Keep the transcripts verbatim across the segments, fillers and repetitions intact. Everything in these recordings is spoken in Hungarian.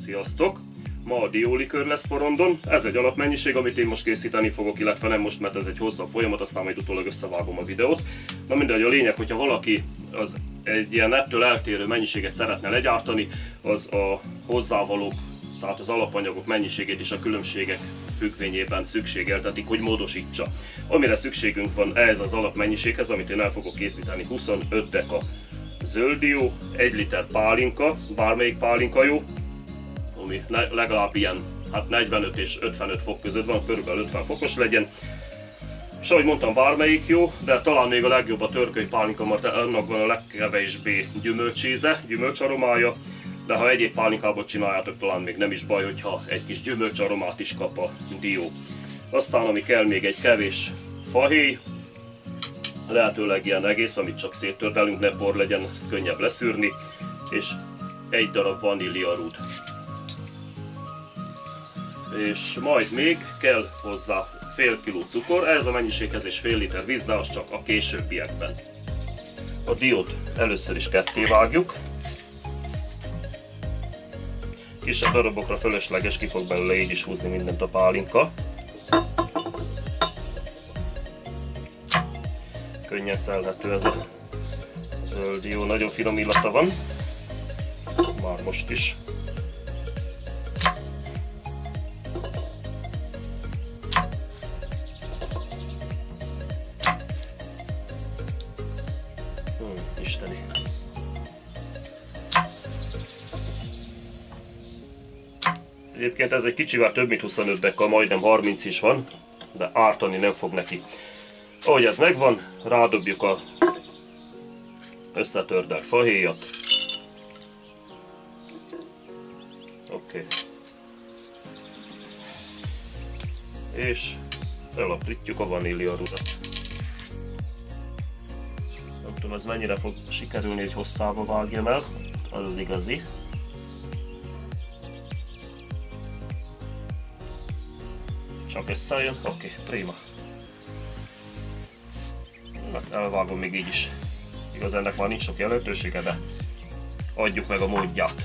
Sziasztok! Ma a diólikőr lesz porondon. Ez egy alapmennyiség, amit én most készíteni fogok, illetve nem most, mert ez egy hosszabb folyamat, aztán majd utólag összevágom a videót. Na mindegy, a lényeg, hogyha valaki az egy ilyen ettől eltérő mennyiséget szeretne legyártani, az a hozzávalók, tehát az alapanyagok mennyiségét is a különbségek függvényében szükségeltetik, hogy módosítsa. Amire szükségünk van ehhez az alapmennyiséghez, amit én el fogok készíteni, huszonöt deka zöld dió, egy liter pálinka, bármelyik pálinka jó, ami legalább ilyen hát negyvenöt és ötvenöt fok között van, körülbelül ötven fokos legyen. És ahogy mondtam, bármelyik jó, de talán még a legjobb a törköly pálinka, mert annak van a legkevésbé gyümölcsíze, gyümölcsaromája. De ha egyéb pálinkából csináljátok, talán még nem is baj, hogyha egy kis gyümölcsaromát is kap a dió. Aztán ami kell, még egy kevés fahéj, lehetőleg ilyen egész, amit csak széttördelünk, ne por legyen, ezt könnyebb leszűrni, és egy darab vaníliarud. És majd még kell hozzá fél kiló cukor, ehhez a mennyiséghez és fél liter víz, de az csak a későbbiekben. A diót először is kettévágjuk. Kisebb darabokra fölösleges, ki fog belőle így is húzni mindent a pálinka. Könnyen szelhető ez a zöld dió, nagyon finom illata van, már most is. Hmm, isteni. Egyébként ez egy kicsivel több mint huszonöt deka, majdnem harminc is van, de ártani nem fog neki. Ahogy ez megvan, rádobjuk a összetördelt fahéjat. Oké. Okay. És felaprítjuk a vaníliarudat. Nem tudom, ez mennyire fog sikerülni, hogy hosszába vágjam el, az az igazi. Csak összejön? Oké, okay, prima. Hát elvágom még így is. Igaz, ennek már nincs sok jelentősége, de adjuk meg a módját.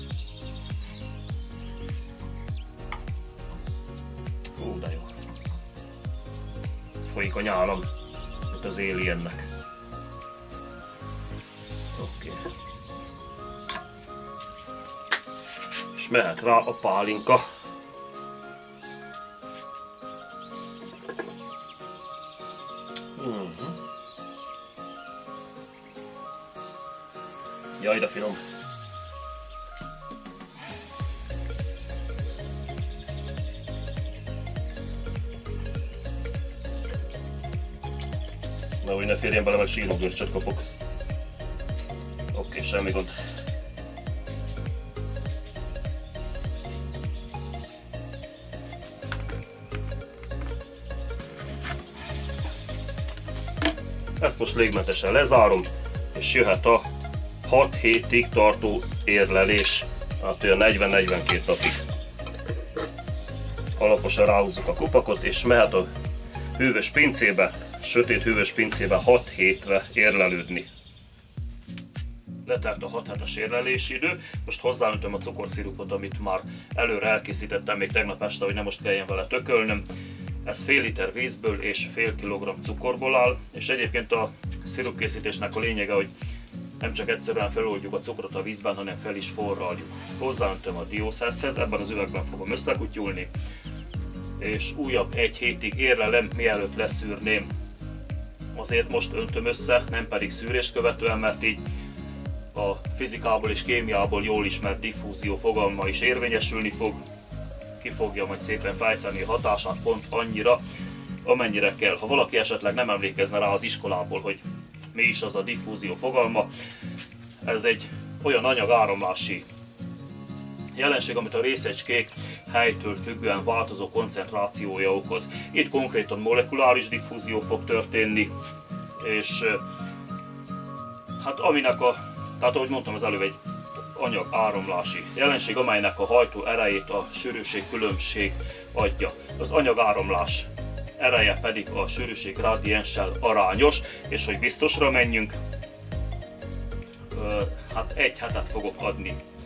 Hú, de jó. Folyik a nyálam, mint az Aliennek. Oké. Okay. És mehet rá a pálinka. Mm-hmm. Jaj, de finom! Na, hogy ne férjen bele, mert sírogörcsöt kapok. Oké, okay, semmi gond. Ezt most légmentesen lezárom, és jöhet a hat hétig tartó érlelés, tehát olyan negyven-negyvenkét napig. Alaposan ráhúzzuk a kupakot, és mehet a hűvös pincébe, sötét hűvös pincébe hat hétre érlelődni. Letelt a hat hetes érlelési idő, most hozzáöntöm a cukorszirupot, amit már előre elkészítettem még tegnap este, hogy nem most kelljen vele tökölnöm. Ez fél liter vízből és fél kilogramm cukorból áll, és egyébként a szirupkészítésnek a lényege, hogy nem csak egyszerűen feloldjuk a cukrot a vízben, hanem fel is forraljuk. Hozzáöntöm a diószeszhez, ebben az üvegben fogom összekutyulni, és újabb egy hétig érlelem, mielőtt leszűrném. Azért most öntöm össze, nem pedig szűrés követően, mert így a fizikából és kémiából jól ismert diffúzió fogalma is érvényesülni fog. Ki fogja majd szépen fejteni a hatását pont annyira, amennyire kell. Ha valaki esetleg nem emlékezne rá az iskolából, hogy mi is az a diffúzió fogalma, ez egy olyan anyagáramlási jelenség, amit a részecskék helytől függően változó koncentrációja okoz. Itt konkrétan molekuláris diffúzió fog történni, és hát aminek a, tehát ahogy mondtam az előbb, egy anyag áramlási jelenség, amelynek a hajtó erejét a sűrűség különbség adja. Az anyag áramlás ereje pedig a sűrűség gradienssel arányos, és hogy biztosra menjünk, hát egy hetet fogok adni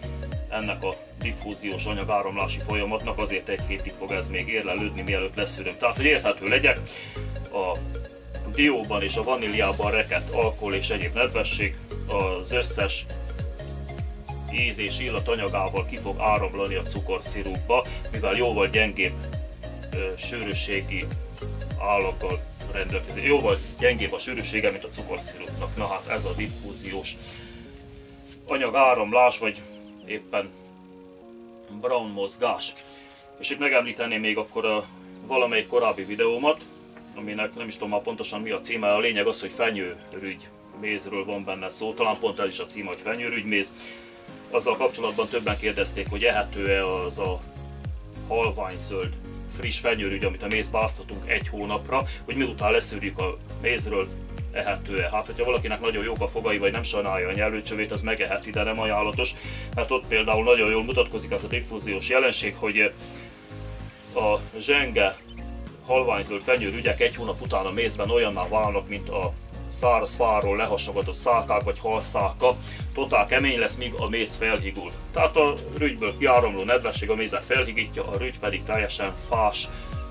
ennek a diffúziós anyagáramlási folyamatnak, azért egy hétig fog ez még érlelődni, mielőtt leszűröm. Tehát, hogy érthető legyek, a dióban és a vaníliában rekett alkohol és egyéb nedvesség az összes íz és illat anyagával ki fog áramlani a cukorszirupba, mivel jóval gyengébb ö, sűrűségi állaggal rendelkezik. Jóval gyengébb a sűrűsége, mint a cukorszirupnak. Na hát ez a diffúziós anyagáramlás, vagy éppen brown mozgás. És itt megemlíteném még akkor a valamelyik korábbi videómat, aminek nem is tudom már pontosan mi a címe, a lényeg az, hogy fenyőrügy mézről van benne szó, talán pont ez is a címe, hogy fenyőrügy méz. Azzal kapcsolatban többen kérdezték, hogy ehető-e az a halványzöld friss fenyőrügy, amit a mézbe áztatunk egy hónapra, hogy miután leszűrjük a mézről, ehető-e. Hát, hogyha valakinek nagyon jók a fogai, vagy nem sajnálja a nyelőcsövét, az megeheti, de nem ajánlatos. Hát ott például nagyon jól mutatkozik ez a diffúziós jelenség, hogy a zsenge halványzöld fenyőrügyek egy hónap után a mézben olyanná válnak, mint a száraz fáról lehasogatott szálkák vagy halszálka, totál kemény lesz, míg a méz felhigul. Tehát a rügyből kiáramló nedvesség a mézet felhigítja, a rügy pedig teljesen fás,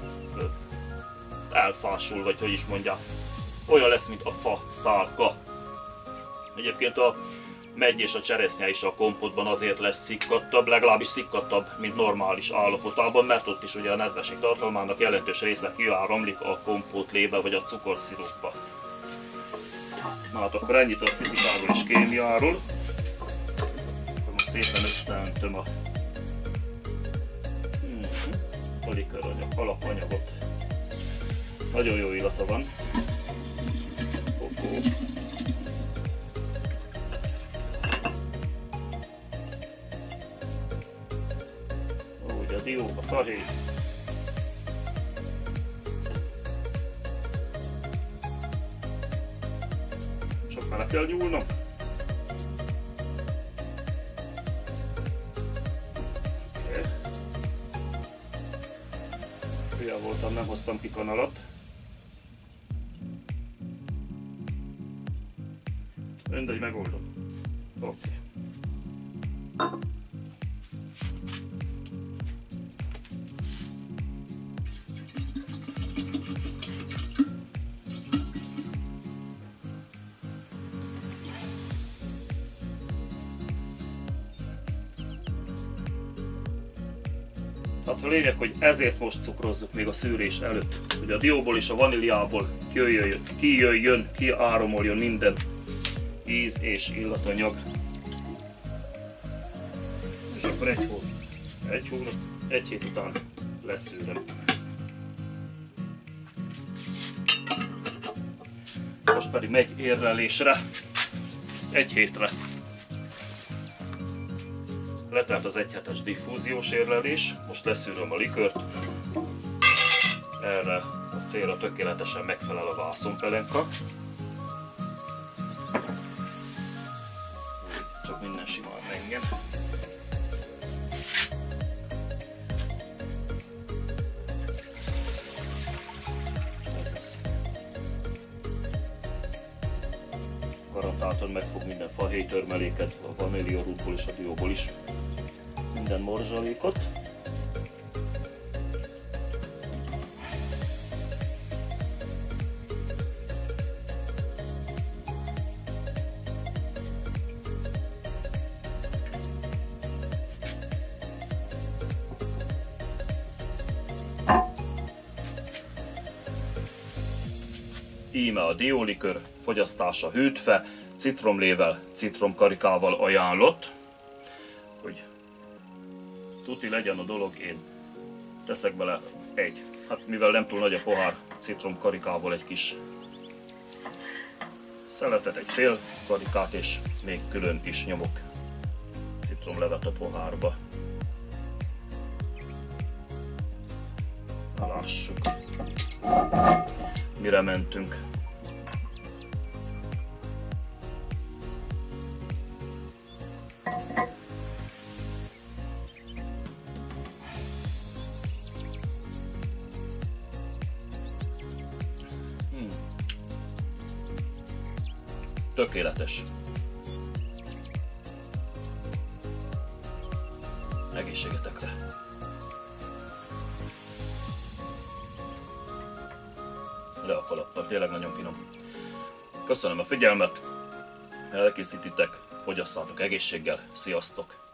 elfásul, vagy hogy is mondják. Olyan lesz, mint a fa szálka. Egyébként a megy és a cseresznye is a kompotban azért lesz szikkadtabb, legalábbis szikkadtabb, mint normális állapotában, mert ott is ugye a nedvesség tartalmának jelentős része kiáramlik a kompótlébe vagy a cukorszirupba. Na hát akkor ennyit a fizikáról és kémiáról. Akkor most szépen összeöntöm a, hmm, a likőranyag, alapanyagot. Nagyon jó illata van. Oh-oh. Úgy a dió, a fahéj. Csak bele kell nyúlnom. Okay. Hülye voltam, nem hoztam ki kanalat. Mindegy, megoldom. Oké. Okay. Tehát a lényeg, hogy ezért most cukrozzuk még a szűrés előtt, hogy a dióból és a vaníliából kijöjjön, kijöjjön, kiáramoljon minden íz és illatanyag. És akkor egy hónap, egy hónap, egy hét után leszűröm. Most pedig megy érlelésre, egy hétre. Letelt az egyhetes diffúziós érlelés, most leszűröm a likőrt. Erre a célra tökéletesen megfelel a vászonpelenka. Csak minden simán menjen. Ez az. Garantáltan megfog minden fahéjtörmeléket, a vaníliarudból és a dióból is minden morzsalékot. Íme a diólikőr fogyasztása hűtve, citromlével, citromkarikával ajánlott. Hogy tuti legyen a dolog, én teszek bele egy, hát mivel nem túl nagy a pohár, citromkarikával egy kis szeletet, egy fél karikát, és még külön is nyomok citromlevet a pohárba. Na, lássuk, mire mentünk. Tökéletes. Egészségetekre! Le a kalappal, tényleg nagyon finom. Köszönöm a figyelmet, elkészítitek, fogyasszátok egészséggel, sziasztok!